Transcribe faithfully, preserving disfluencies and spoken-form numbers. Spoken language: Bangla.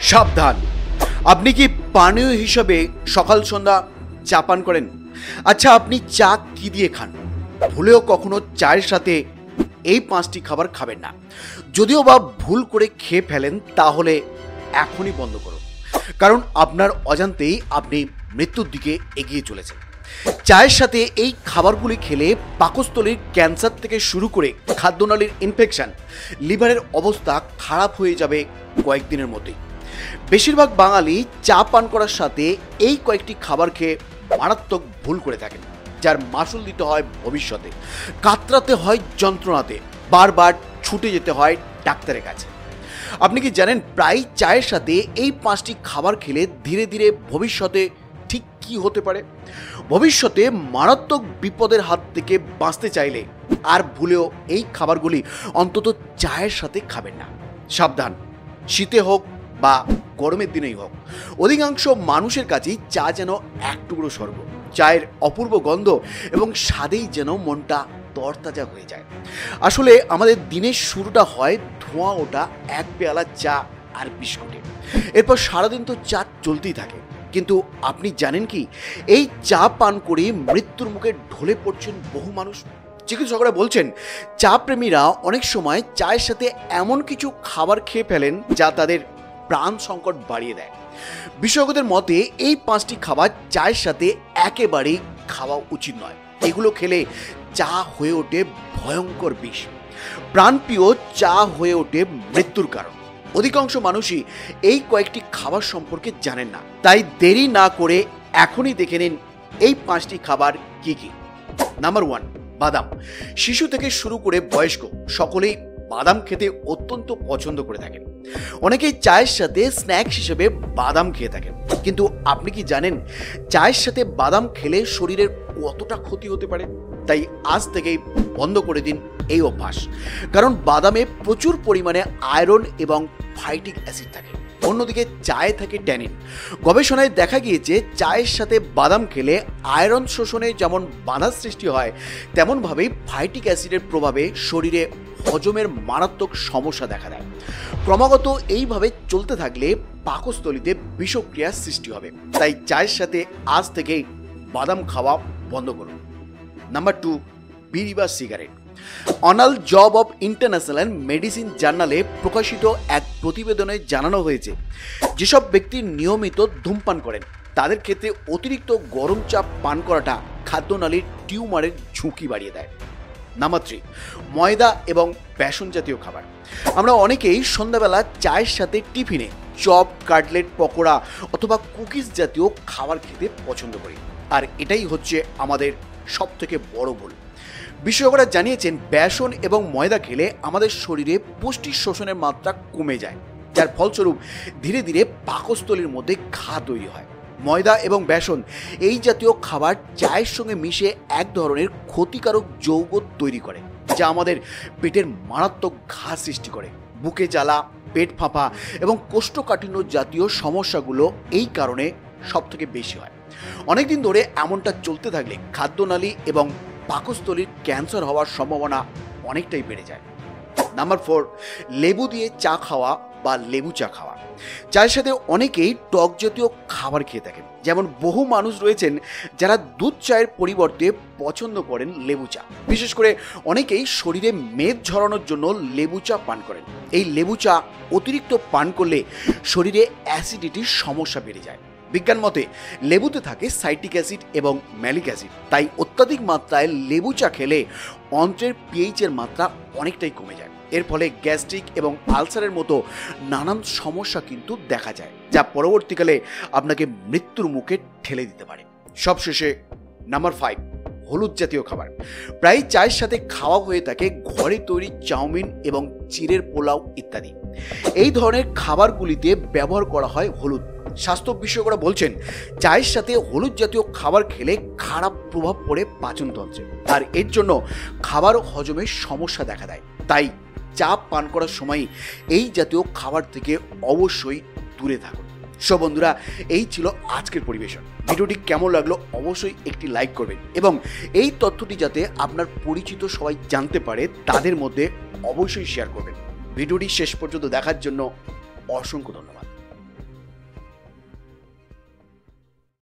সাবধান, আপনি কি পানীয় হিসাবে সকাল সন্ধ্যা চা পান করেন? আচ্ছা, আপনি চা কি দিয়ে খান? ভুলেও কখনো চায়ের সাথে এই পাঁচটি খাবার খাবেন না। যদিও বা ভুল করে খেয়ে ফেলেন, তাহলে এখনই বন্ধ করুন, কারণ আপনার অজান্তেই আপনি মৃত্যুর দিকে এগিয়ে চলেছেন। চায়ের সাথে এই খাবারগুলি খেলে পাকস্থলীর ক্যান্সার থেকে শুরু করে খাদ্যনালীর ইনফেকশন, লিভারের অবস্থা খারাপ হয়ে যাবে কয়েকদিনের মধ্যেই। বেশিরভাগ বাঙালি চা পান করার সাথে এই কয়েকটি খাবার খেয়ে মারাত্মক ভুল করে থাকেন, যার মাসুল দিতে হয় ভবিষ্যতে, কাতরাতে হয় যন্ত্রণাতে, বারবার ছুটে যেতে হয় ডাক্তারের কাছে। আপনি কি জানেন, প্রায় চায়ের সাথে এই পাঁচটি খাবার খেলে ধীরে ধীরে ভবিষ্যতে ঠিক কি হতে পারে? ভবিষ্যতে মারাত্মক বিপদের হাত থেকে বাঁচতে চাইলে আর ভুলেও এই খাবারগুলি অন্তত চায়ের সাথে খাবেন না। সাবধান, শীতে হোক বা গরমের দিনেই হোক, অধিকাংশ মানুষের কাছেই চা যেন এক টুকরো স্বর্গ। চায়ের অপূর্ব গন্ধ এবং স্বাদেই যেন মনটা তরতাজা হয়ে যায়। আসলে আমাদের দিনের শুরুটা হয় ধোঁয়া ওঠা এক পেয়ালা চা আর বিস্কুটে। এরপর সারাদিন তো চা চলতেই থাকে। কিন্তু আপনি জানেন কি, এই চা পান করে মৃত্যুর মুখে ঢলে পড়ছেন বহু মানুষ। চিকিৎসকরা বলছেন, চা প্রেমীরা অনেক সময় চায়ের সাথে এমন কিছু খাবার খেয়ে ফেলেন যা তাদের প্রাণ সংকট বাড়িয়ে দেয়। বিশেষজ্ঞদের মতে এই পাঁচটি খাবার চায়ের সাথে একেবারেই খাওয়া উচিত নয়। এগুলো খেলে চা হয়ে ওঠে ভয়ঙ্কর বিষ। প্রাণপ্রিয় চা হয়ে ওঠে মৃত্যুর কারণ। অধিকাংশ মানুষই এই কয়েকটি খাবার সম্পর্কে জানেন না। তাই দেরি না করে এখনই দেখে নিন এই পাঁচটি খাবার কি কি। নাম্বার ওয়ান, বাদাম। শিশু থেকে শুরু করে বয়স্ক সকলেই বাদাম খেতে অত্যন্ত পছন্দ করে থাকেন। অনেকেই চায়ের সাথে স্ন্যাক্স হিসেবে বাদাম খেয়ে থাকেন। কিন্তু আপনি কি জানেন, চায়ের সাথে বাদাম খেলে শরীরের কতটা ক্ষতি হতে পারে? তাই আজ থেকেই বন্ধ করে দিন এই অভ্যাস, কারণ বাদামে প্রচুর পরিমাণে আয়রন এবং ফাইটিক অ্যাসিড থাকে। অন্যদিকে চায়ে থাকে ট্যানিন। গবেষণায় দেখা গিয়েছে, চায়ের সাথে বাদাম খেলে আয়রন শোষণে যেমন বাধার সৃষ্টি হয়, তেমনভাবেই ফাইটিক অ্যাসিডের প্রভাবে শরীরে হজমের মারাত্মক সমস্যা দেখা দেয়। ক্রমাগত এইভাবে চলতে থাকলে পাকস্থলীতে বিষক্রিয়ার সৃষ্টি হবে। তাই চায়ের সাথে আজ থেকেই বাদাম খাওয়া বন্ধ করুন। নাম্বার টু, বিড়ি বা সিগারেট। অনাল জব অব ইন্টারন্যাশনাল মেডিসিন জার্নালে প্রকাশিত এক প্রতিবেদনে জানানো হয়েছে, যেসব ব্যক্তি নিয়মিত ধূমপান করেন তাদের ক্ষেত্রে অতিরিক্ত গরম চা পান করাটা খাদ্যনালীর টিউমারের ঝুঁকি বাড়িয়ে দেয়। নাম্বার থ্রি, ময়দা এবং বেসন জাতীয় খাবার। আমরা অনেকেই সন্ধ্যাবেলা চায়ের সাথে টিফিনে চপ, কাটলেট, পকোড়া অথবা কুকিজ জাতীয় খাবার খেতে পছন্দ করি, আর এটাই হচ্ছে আমাদের সব থেকে বড় ভুল। বিশেষজ্ঞরা জানিয়েছেন, বেসন এবং ময়দা খেলে আমাদের শরীরে পুষ্টি শোষণের মাত্রা কমে যায়, যার ফলস্বরূপ ধীরে ধীরে পাকস্থলীর মধ্যে ঘা তৈরি হয়। ময়দা এবং বেসন এই জাতীয় খাবার চায়ের সঙ্গে মিশে এক ধরনের ক্ষতিকারক যৌগ তৈরি করে, যা আমাদের পেটের মারাত্মক ঘা সৃষ্টি করে। বুকে জ্বালা, পেট ফাঁপা এবং কোষ্ঠকাঠিন্য জাতীয় সমস্যাগুলো এই কারণে সব থেকে বেশি হয়। অনেকদিন ধরে এমনটা চলতে থাকলে খাদ্যনালী এবং পাকস্থলীর ক্যান্সার হওয়ার সম্ভাবনা অনেকটাই বেড়ে যায়। নাম্বার ফোর, লেবু দিয়ে চা খাওয়া বা লেবু চা খাওয়া। চায়ের সাথে অনেকেই টক জাতীয় খাবার খেয়ে থাকেন। যেমন বহু মানুষ রয়েছেন যারা দুধ চায়ের পরিবর্তে পছন্দ করেন লেবু চা। বিশেষ করে অনেকেই শরীরে মেদ ঝরানোর জন্য লেবু চা পান করেন। এই লেবু চা অতিরিক্ত পান করলে শরীরে অ্যাসিডিটির সমস্যা বেড়ে যায়। বিজ্ঞান মতে লেবুতে থাকে সাইট্রিক অ্যাসিড এবং ম্যালিক অ্যাসিড। তাই অত্যাধিক মাত্রায় লেবু চা খেলে অন্ত্রের পিএইচ এর মাত্রা অনেকটাই কমে যায়। এর ফলে গ্যাস্ট্রিক এবং আলসারের মতো নানান সমস্যা কিন্তু দেখা যায়, যা পরবর্তীকালে আপনাকে মৃত্যুর মুখে ঠেলে দিতে পারে। সবশেষে নাম্বার ফাইভ, হলুদ জাতীয় খাবার। প্রায় চায়ের সাথে খাওয়া হয়ে থাকে ঘরে তৈরি চাউমিন এবং চিড়ের পোলাও ইত্যাদি। এই ধরনের খাবারগুলিতে ব্যবহার করা হয় হলুদ। স্বাস্থ্য বিশেষজ্ঞরা বলছেন, চায়ের সাথে হলুদ জাতীয় খাবার খেলে খারাপ প্রভাব পড়ে পাচনতন্ত্রে, আর এর জন্য খাবার হজমের সমস্যা দেখা দেয়। তাই চা পান করার সময় এই জাতীয় খাবার থেকে অবশ্যই দূরে থাকুন। সো বন্ধুরা, এই ছিল আজকের পরিবেশন। ভিডিওটি কেমন লাগলো অবশ্যই একটি লাইক করবেন এবং এই তথ্যটি যাতে আপনার পরিচিত সবাই জানতে পারে তাদের মধ্যে অবশ্যই শেয়ার করবেন। ভিডিওটি শেষ পর্যন্ত দেখার জন্য অসংখ্য ধন্যবাদ।